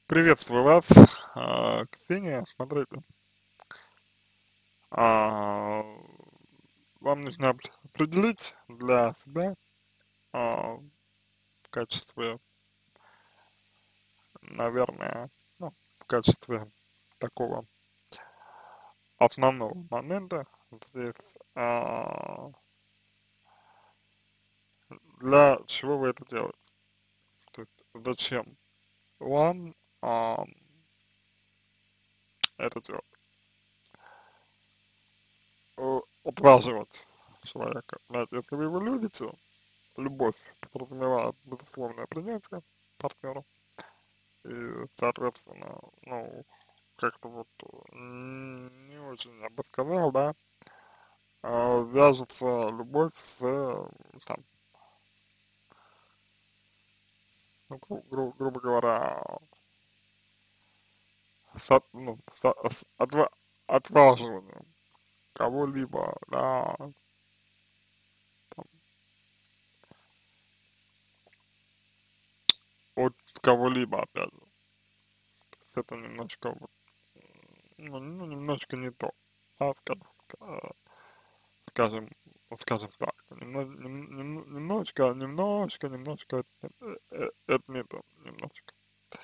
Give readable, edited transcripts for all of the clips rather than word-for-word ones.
Приветствую вас, Ксения. Смотрите, а, вам нужно определить для себя в качестве, наверное, ну, в качестве такого основного момента здесь, для чего вы это делаете. То есть зачем вам а, это делать. Отваживать человека. Знаете, если вы его любите, любовь подразумевает безусловное принятие партнера. И, соответственно, ну, как-то вот не очень, я бы сказал, да, вяжется любовь с, там, ну, грубо говоря, ну, с отваживанием кого-либо, да, там, от кого-либо, опять же. То есть это немножко, вот, ну, немножко не то, да, скажем, скажем так, немножко это не то, немножко.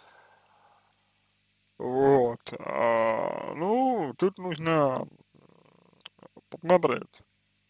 Вот, ну, тут нужно посмотреть,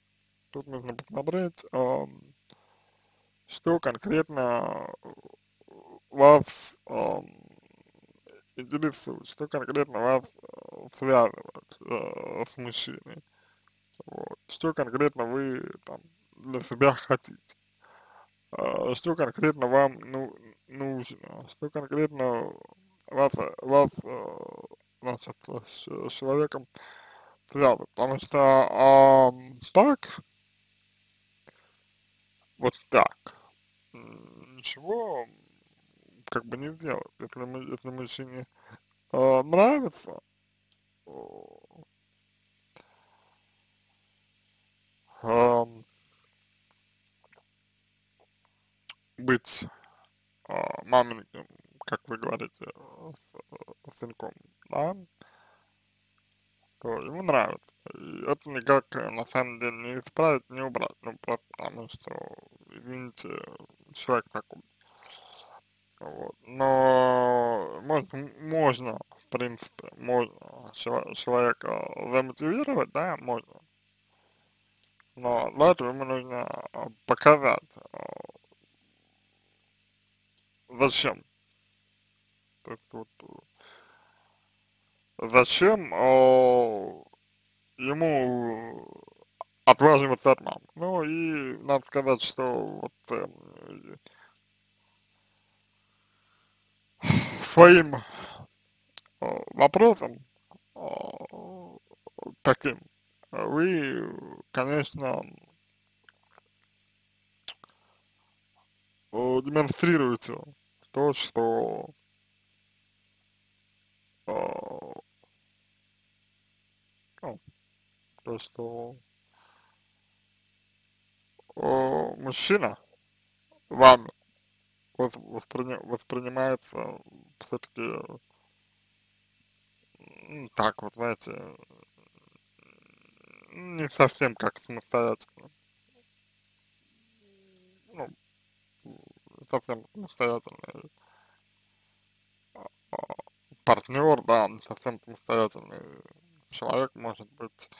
что конкретно вас интересует, что конкретно вас связывает с мужчиной, вот, что конкретно вы там для себя хотите. Что конкретно вам нужно, что конкретно вас значит, с человеком связывает. Потому что так, вот так, ничего как бы не сделать. Если мужчине нравится э, быть маменьким, как вы говорите, сынком, да, то ему нравится. И это никак на самом деле не исправить, не убрать. Ну, просто потому что, извините, человек такой. Вот. Но можно, в принципе, можно человека замотивировать, да, можно. Но для этого ему нужно показать, зачем. То есть вот, зачем ему отваживаться от мамы. Ну и надо сказать, что вот своим вопросом таким вы, конечно, демонстрируете то, что э, ну, то, что мужчина вами воспринимается все-таки так вот, знаете, не совсем как самостоятельно. Ну, совсем самостоятельный партнер, да, не совсем самостоятельный человек может быть,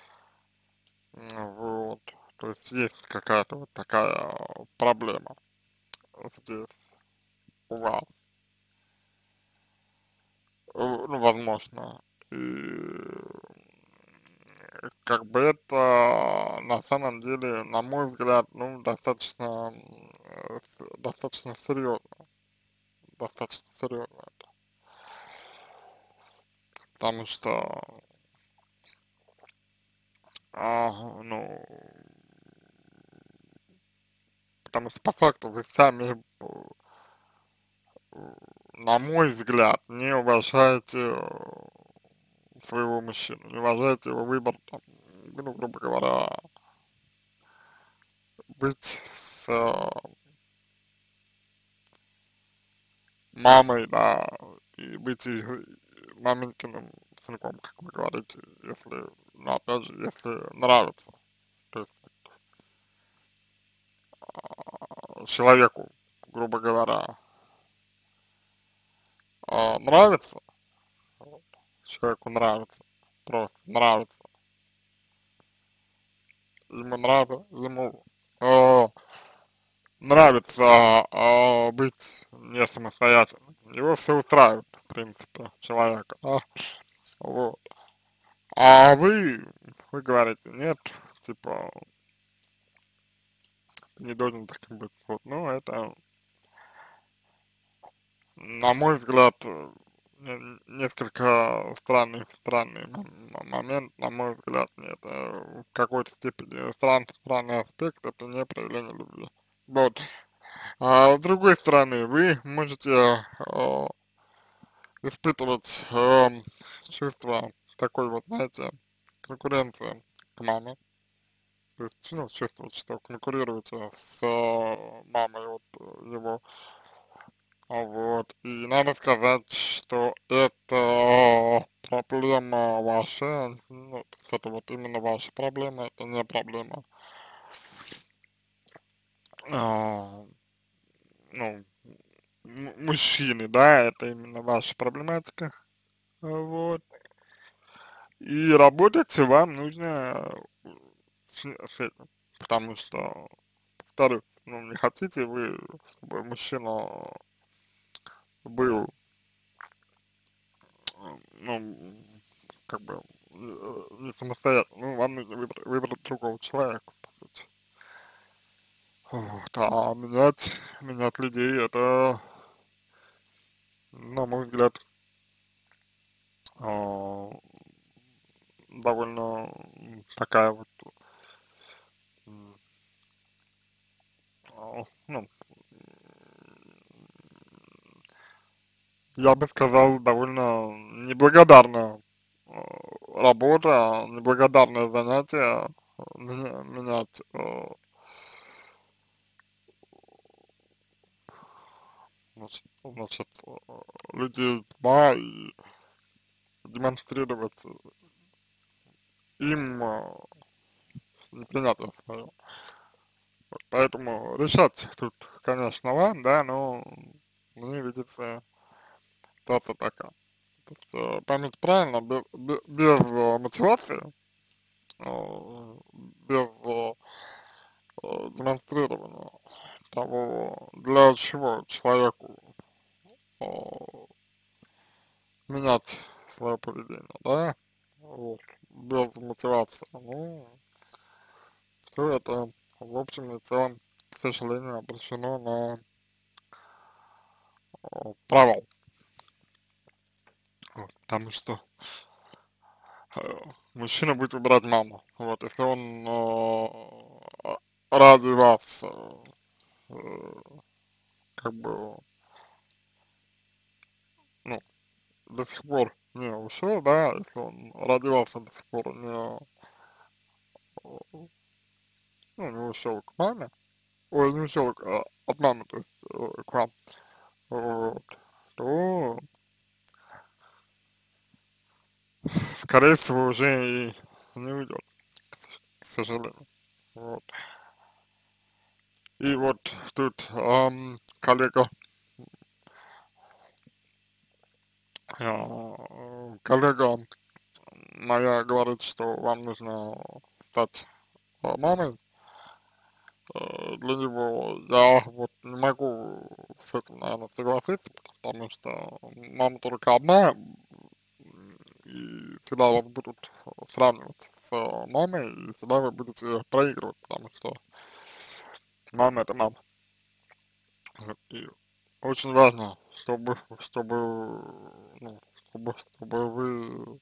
вот, то есть есть какая-то вот такая проблема здесь у вас, ну, возможно, и как бы это на самом деле, на мой взгляд, ну, достаточно, достаточно серьезно это, потому что, ну, потому что по факту вы сами на мой взгляд, не уважаете своего мужчину, не уважаете его выбор, там, ну, грубо говоря, быть с мамой, да, и быть маменькиным сынком, как вы говорите, если, ну, опять же, если нравится. То есть человеку, грубо говоря, нравится, вот, человеку нравится, просто нравится, ему э, нравится быть не самостоятельным, его все устраивает, в принципе, человека, да, вот. А вы говорите, нет, типа, ты не должен таким быть, вот, ну, это, на мой взгляд, несколько странный момент, на мой взгляд, нет, в какой-то степени странный аспект, это не проявление любви. Вот. А с другой стороны, вы можете испытывать чувство такой вот, знаете, конкуренции к маме, то есть, ну, чувствовать, что конкурируете с мамой вот его. Вот. И надо сказать, что это проблема ваша, ну, то есть это вот именно ваша проблема, это не проблема, а, ну, мужчины, да, это именно ваша проблематика, вот. И работать вам нужно с этим, потому что, повторюсь, ну, не хотите вы, чтобы мужчина был, ну, как бы, не самостоятельно, ну, вам нужно выбрать другого человека, по сути. Вот, а менять людей, это, на мой взгляд, а, довольно такая вот, м, ну, я бы сказал, довольно неблагодарная работа, неблагодарное занятие, менять, значит, людей, да, и демонстрировать им непринятие свое. Вот, поэтому решать тут, конечно, вам, да, но мне видится ситуация такая. То есть, поймите правильно, без мотивации, без демонстрирования того, для чего человеку э, менять свое поведение, да, вот, без мотивации, ну, все это, в общем и целом, к сожалению, обречено на провал, вот, потому что э, мужчина будет выбирать маму, вот, если он ради вас, э, как бы, ну, до сих пор не ушел, да, если он ради вас до сих пор не, ну, не ушел к маме, ой, не ушел от мамы, то есть к вам, вот, то, скорее всего, уже и не уйдет, к сожалению, вот. И вот тут коллега, коллега моя говорит, что вам нужно стать мамой, для него я вот не могу с этим, наверное, согласиться, потому что мама только одна, и всегда вас будут сравнивать с мамой, и всегда вы будете проигрывать, потому что мама это мама. Вот, и очень важно, ну, чтобы вы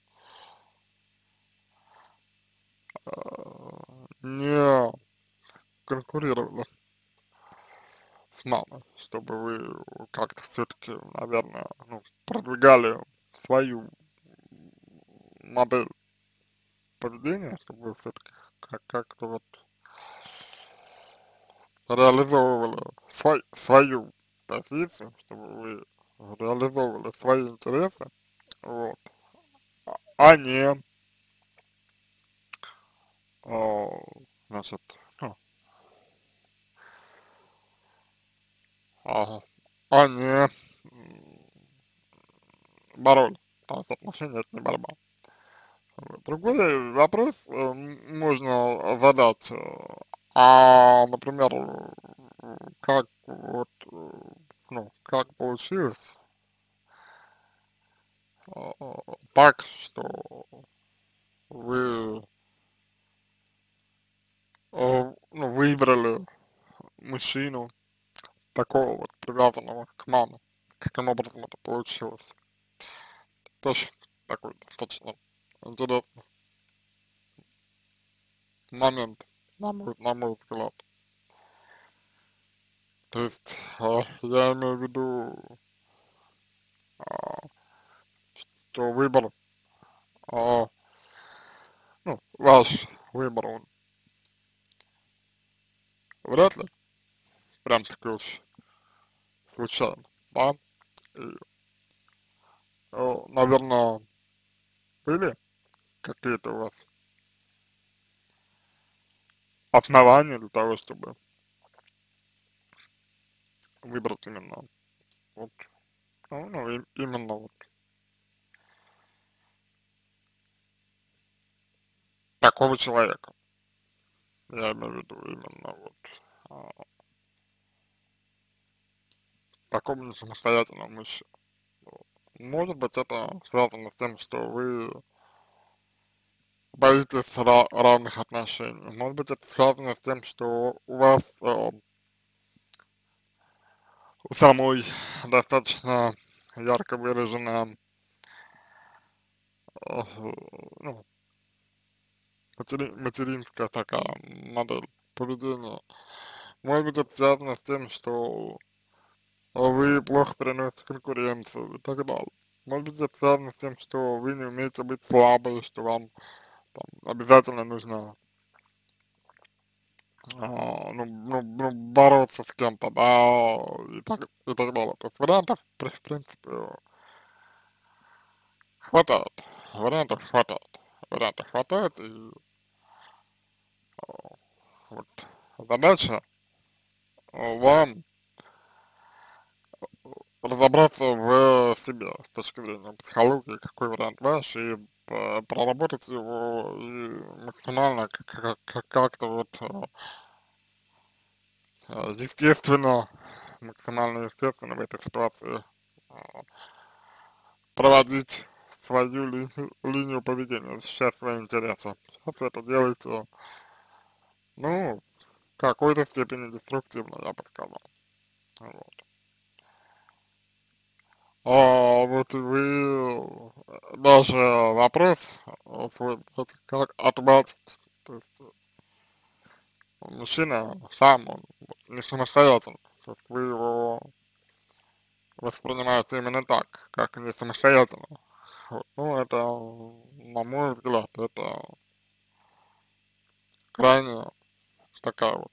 не конкурировали с мамой, чтобы вы как-то все-таки, наверное, ну, продвигали свою модель поведения, чтобы вы все-таки как-то вот реализовывали свою позицию, чтобы вы реализовывали свои интересы, вот, а не, а, значит, ну, а, а не боролись, потому что отношения это не борьба. Вот. Другой вопрос можно задать, например, как вот, ну, как получилось так, что вы, ну, выбрали мужчину такого вот привязанного к маме? Каким образом это получилось? Тоже такой достаточно интересный момент, на мой взгляд. То есть, я имею в виду, а, что выбор, а, ну, ваш выбор, он вряд ли прям таки уж случайно, да? И, наверное, были какие-то у вас основания для того, чтобы выбрать именно вот, именно вот такого человека. Я имею в виду именно вот а, такого не самостоятельного мужчину. Вот. Может быть, это связано с тем, что вы боитесь равных отношений. Может быть, это связано с тем, что у вас у самой достаточно ярко выраженная э, ну, материнская такая модель поведения. Может быть, это связано с тем, что вы плохо переносите конкуренцию и так далее. Может быть, это связано с тем, что вы не умеете быть слабой, что вам там, обязательно нужно бороться с кем-то, да, и так далее. То есть вариантов, в принципе, хватает, вариантов хватает, вариантов хватает, и вот задача вам разобраться в себе с точки зрения психологии, какой вариант ваш, и проработать его, и максимально как-то вот естественно, максимально естественно в этой ситуации а, проводить свою линию поведения, защищать свои интересы. Сейчас вы это делаете, ну, в какой-то степени деструктивно, я бы сказал. Вот. Вот вы даже вопрос свой как отбрать, то есть мужчина сам, он не самостоятельный, то есть вы его воспринимаете именно так, как не самостоятельно. Вот. Ну, это, на мой взгляд, это крайне такая вот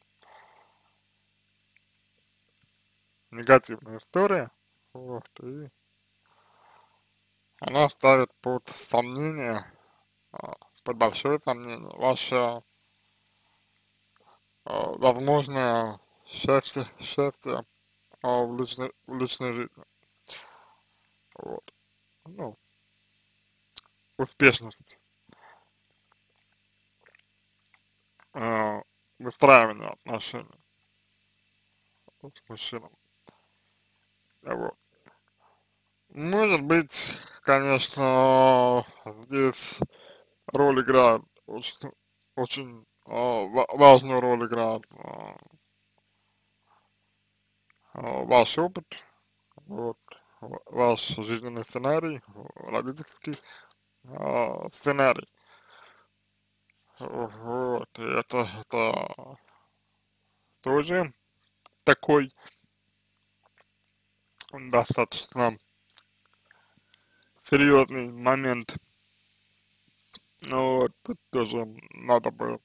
негативная история, вот, и она ставит под сомнение, под большое сомнение ваше возможное счастье в личной жизни, вот, ну, успешность э, выстраивания отношений с мужчиной, вот. Может быть, конечно, здесь роль играет очень важную роль играет ваш опыт, вот, ваш жизненный сценарий, родительский сценарий, вот, и это тоже такой достаточно серьезный момент, ну, вот, тут тоже надо бы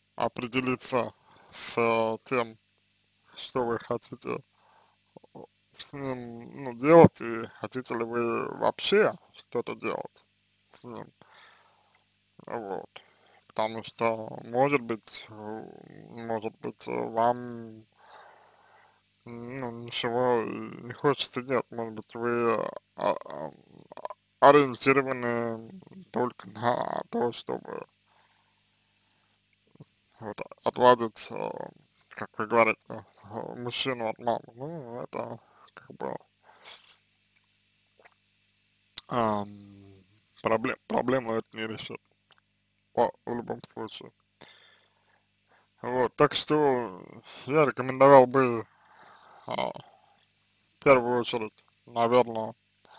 определиться с тем, что вы хотите с ним, ну, делать, и хотите ли вы вообще что-то делать с ним, вот. Потому что, может быть, вам, ну, ничего и не хочется делать, может быть, вы а, а, ориентированы только на то, чтобы вот отводить, как вы говорите, мужчину от мамы. Ну, это как бы проблему это не решит в любом случае. Вот, так что я рекомендовал бы в первую очередь, наверное,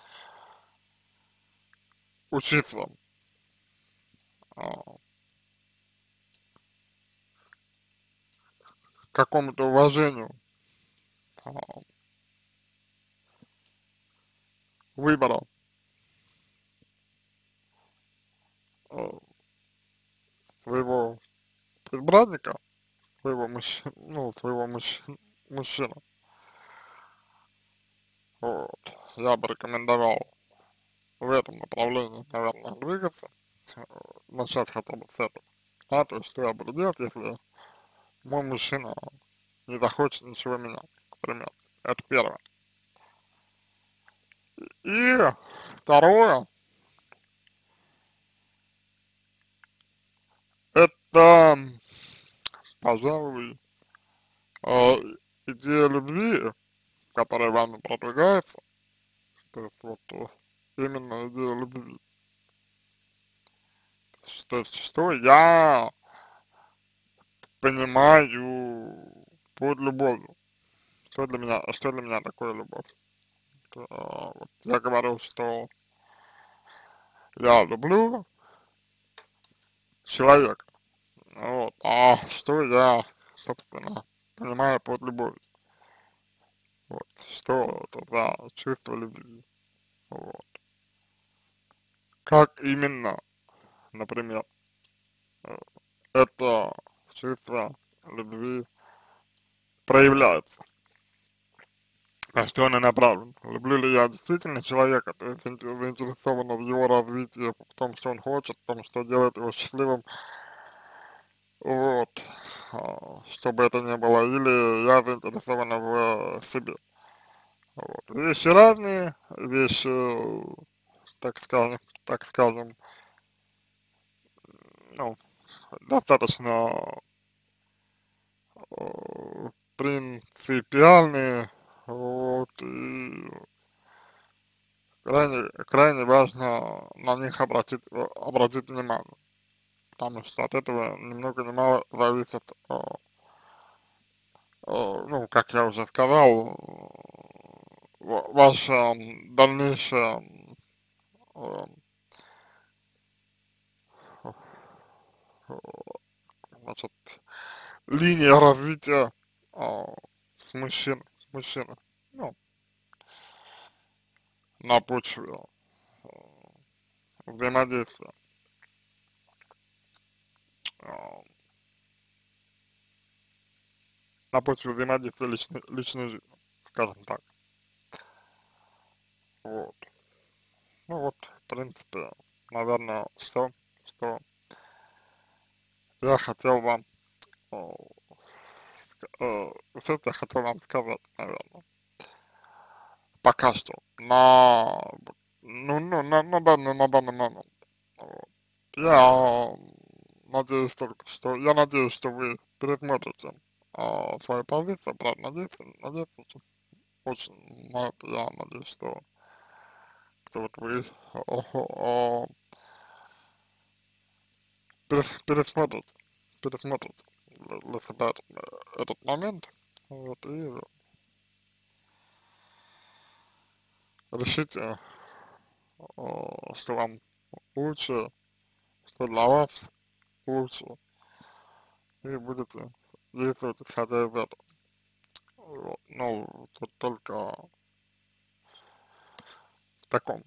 учиться а, какому-то уважению а, выбора а, своего избранника, мужчины. Вот. Я бы рекомендовал в этом направлении, наверное, двигаться, э, начать хотя бы с этого. А то, что я буду делать, если мой мужчина не захочет ничего менять, к примеру. Это первое. И второе, это, пожалуй, э, идея любви, которая вами продвигается, то есть вот именно идея любви. То есть, что я понимаю под любовью, что для меня такое любовь. Вот я говорил, что я люблю человека, вот, а что я, собственно, понимаю под любовью, вот, что это за чувство любви, вот, как именно, например, э, это чувство любви проявляется, на что она направлена. Люблю ли я действительно человека, то есть заинтересована в его развитии, в том, что он хочет, в том, что делает его счастливым, вот, чтобы это не было, или я заинтересована в себе. Вот. Вещи разные, вещи, так скажем, ну, достаточно принципиальные, вот, и крайне важно на них обратить внимание, потому что от этого ни много ни мало зависит, ну, как я уже сказал, ваша дальнейшая, э, значит, линия развития а, с мужчиной, ну, на почве взаимодействия, а, на почве взаимодействия личной жизни, скажем так. Вот. Ну вот, в принципе, наверное, все, что я хотел вам, э, все, что я хотел вам сказать, наверное, пока что, на данный момент. Вот. Я я надеюсь, что вы пересмотрите свою позицию, правда, надеюсь очень на это, я надеюсь, что вот вы о, о, пересмотрите, пересмотрите для себя этот момент, вот, и решите, что вам лучше, что для вас лучше, и будете действовать исходя из этого. Вот. Ну, тут только в таком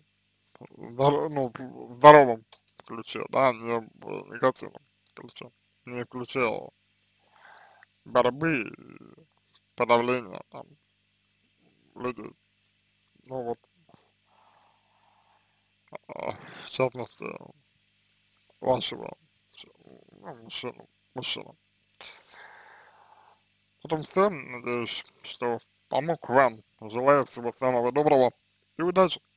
в здоровом ключе, да, не в негативном ключе, не в ключе борьбы, подавления, там, людей. Ну вот, в частности, вашего, ну, мужчину. В этом все, надеюсь, что помог вам. Желаю всего самого доброго и удачи.